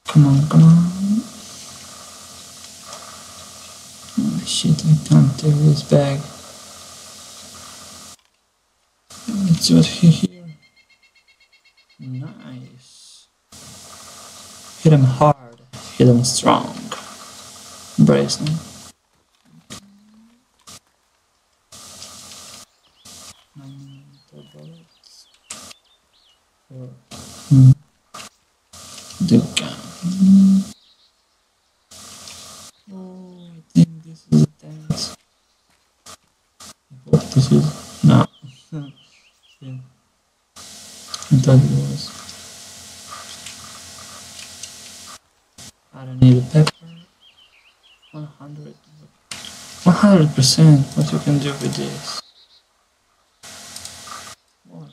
Come on, come on. Oh, shit, I can't take this bag. Let's see what here. Nice. Hit him hard, hit him strong. Bracelet. Bullets. The gun. Oh, I think this is a dance. I hope this is. No. Yeah. I thought it was. I don't need a pepper. 100. 100%. What you can do with this? What?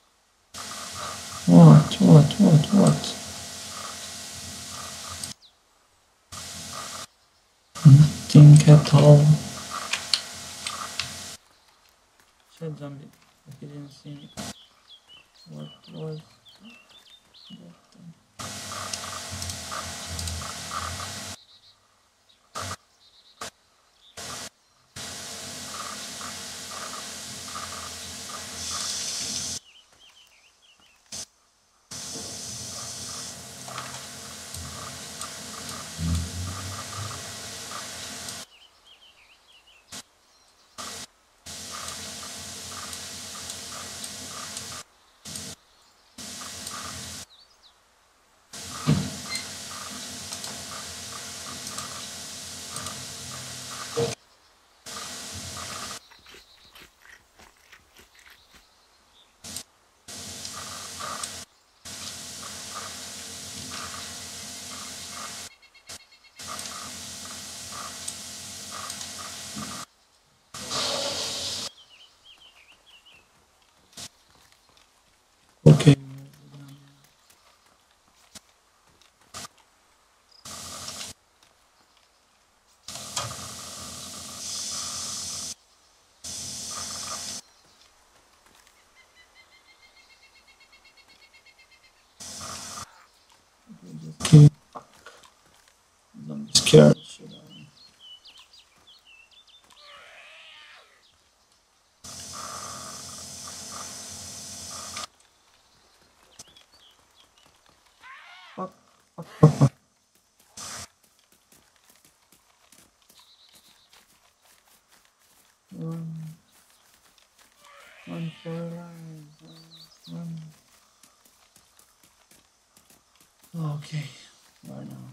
What? Nothing at all. Shit, zombie. He didn't see me. What was that thing? Okay. Okay. I'm scared. Should I? Fuck. One for life. One. Okay. Right now.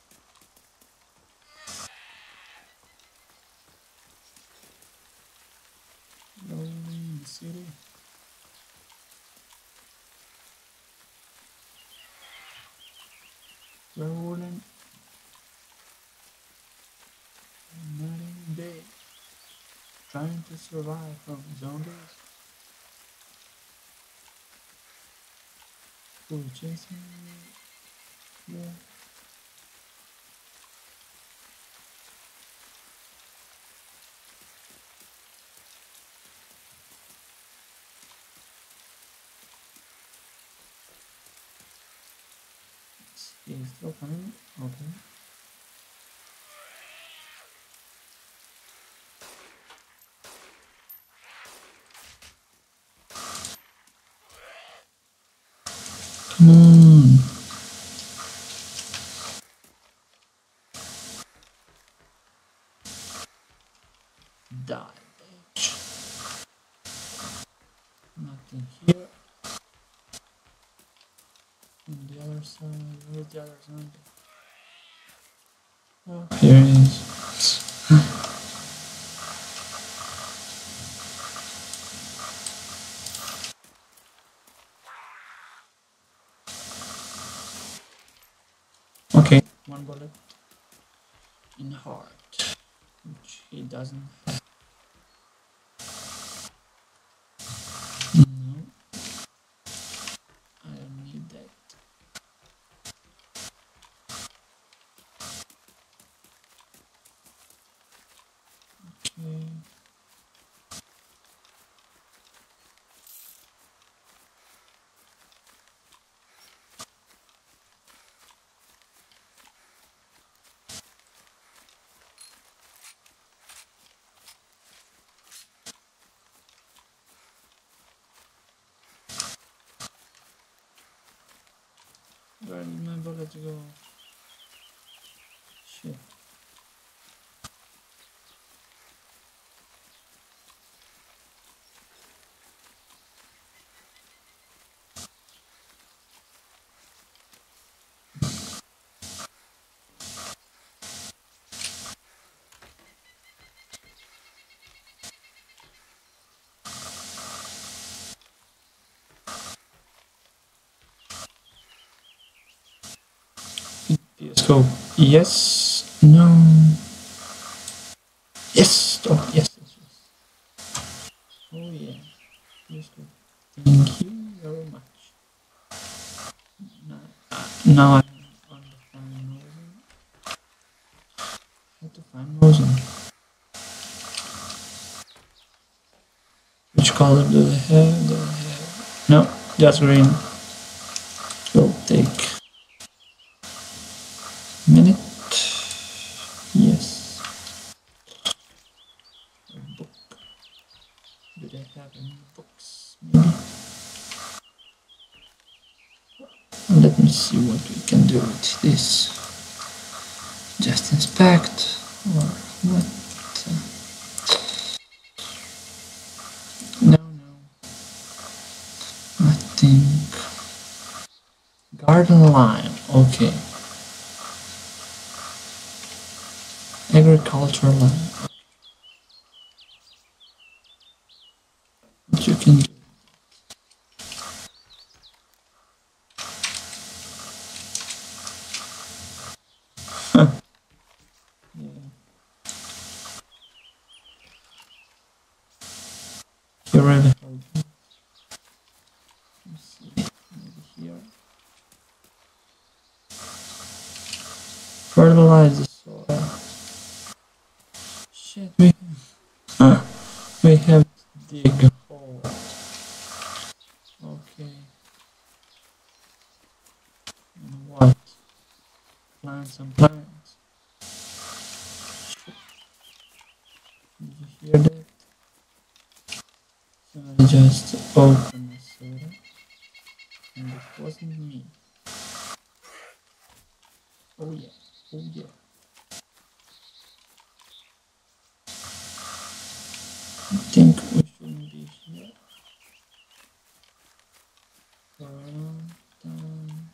Rolling city. Rolling. Night day. Trying to survive from zombies. Who chasing me? Yeah. He's still coming. Okay. Come on. Die, bitch. Nothing here. On the other side. Where's the other side? Oh, here it is. Okay, one bullet in heart, which he doesn't have. No, I don't need that. Okay. Where did my bullet go? Shit. PS-Go. Yes. No. Yes. Oh, yes. Oh, yeah. PS-Go. Thank you very much. Now I'm on the find Rosen. How to find Rosen? Which color do they have? Do they have? No, just green. Will take a minute. Yes. A book. Do they have any books? Maybe. Let me see what we can do with this. Just inspect or what? No, nothing. Garden line. Okay. Agricultural line. What you can do. You already helped me. Let's see. Maybe here. Fertilize the soil. Shit, we have to dig a hole. Okay. And what? Plant some plants. Did you hear that? Somebody just opened the soda. And it wasn't me. Oh yeah, oh yeah. I think we shouldn't be here for a long time.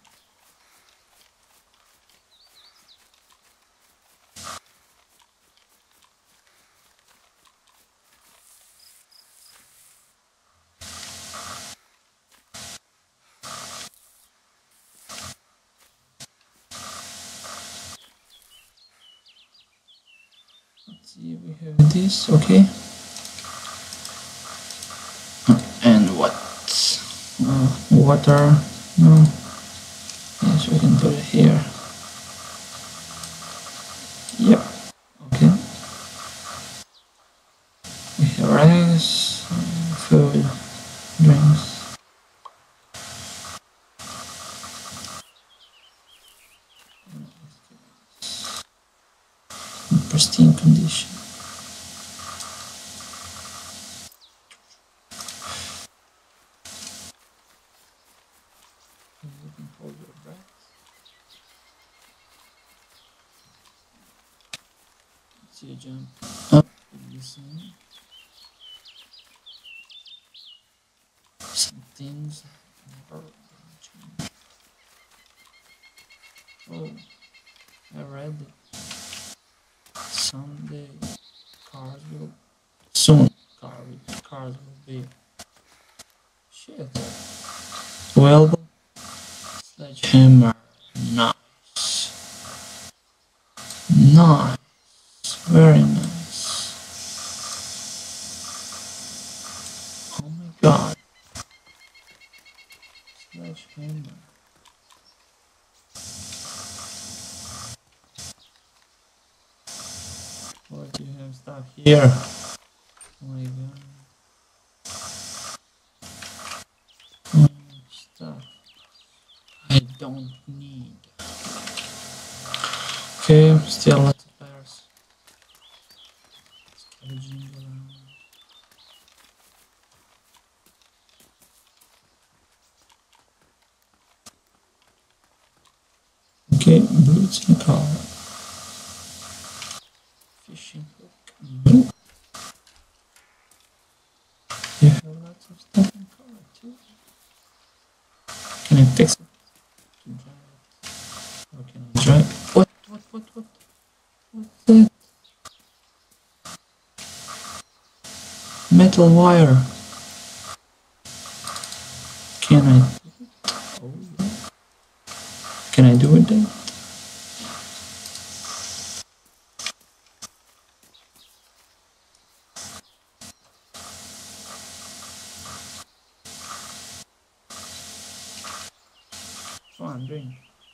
Let's see, we have this, okay. And what? Water? No. Yes, we can put it here. Yep. Okay. We have rice, food, drinks. In pristine condition. You can hold your breath. Let's see, jump up, listen. Some things never change. Oh, I read it. Someday cars will soon cars will be shit. Well, sledgehammer, nice, nice, very nice. Oh my god, sledgehammer. What do you have stuff here? Oh my god. Stuff I don't need. Okay, still lots of bears. Scavenging around. Okay, boots in the car. Fishing hook. No. You have lots of stuff in the car too. Can I fix it? To drive it. How can I drive? What? What's that? Metal wire. Can I? Oh yeah. Can I do it then? Come on, drink.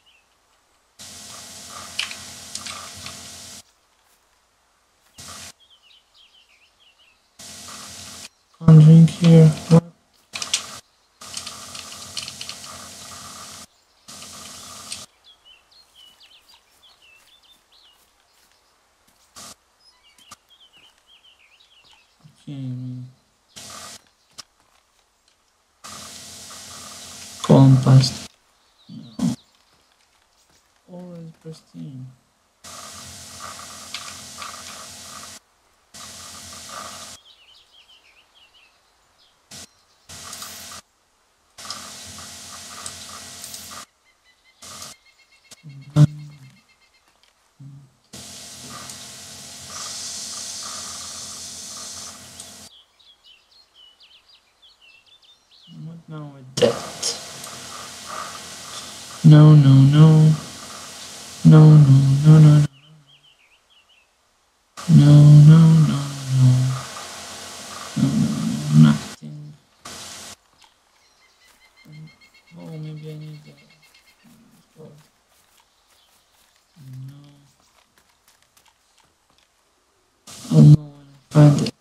Can't drink here. What? Okay. Compass. No. Always pristine. What now with that? No. No. Nothing. Oh, maybe I need that. No. I'll know when I find it.